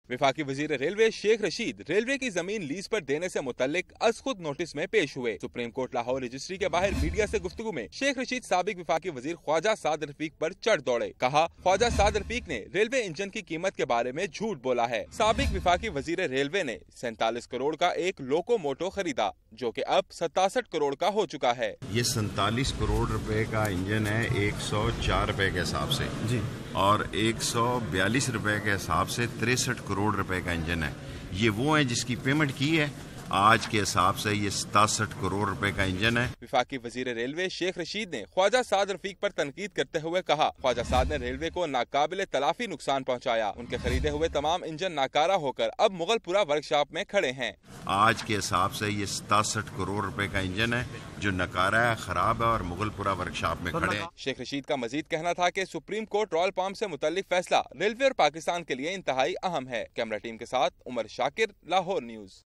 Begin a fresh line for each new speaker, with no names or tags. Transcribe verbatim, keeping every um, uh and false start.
वफाकी वजीर railway Sheikh Rashid railway की जमीन लीज पर देने से मुतल्लिक अज खुद नोटिस में पेश हुए। सुप्रीम कोर्ट लाहौर रजिस्ट्री के बाहर मीडिया से गुफ्तगू में शेख रशीद साबिक वफाकी वजीर ख्वाजा साद रफीक पर चढ़ दौड़े। कहा, ख्वाजा साद रफीक ने रेलवे इंजन की कीमत के बारे में झूठ बोला है। साबिक वफाकी वजीर रेलवे ने सैंतालीस करोड़ का एक लोकोमोटो खरीदा जो कि अब सतासठ करोड़ का हो चुका है।
ये सैंतालीस करोड़ रुपए का इंजन है एक सौ चार रुपए के हिसाब से जी, और एक सौ बयालीस रुपए के हिसाब से तिरसठ करोड़ रुपए का इंजन है। ये वो है जिसकी पेमेंट की है। आज के हिसाब से ये सतासठ करोड़ रुपए का इंजन है।
वफाकी वजीर रेलवे शेख रशीद ने ख्वाजा साद रफीक पर तनकीद करते हुए कहा, ख्वाजा साद ने रेलवे को नाकाबिले तलाफी नुकसान पहुंचाया। उनके खरीदे हुए तमाम इंजन नाकारा होकर अब मुगलपुरा वर्कशॉप में खड़े हैं।
आज के हिसाब से ये सतासठ करोड़ रुपए का इंजन है जो नकारा है, खराब है और मुगलपुरा वर्कशॉप में खड़े हैं।
शेख रशीद का मजीद कहना था कि सुप्रीम कोर्ट रॉयल पाम से मुतल्लिक फैसला रेलवे और पाकिस्तान के लिए इंतहाई अहम है। कैमरा टीम के साथ उमर शाकिर, लाहौर न्यूज।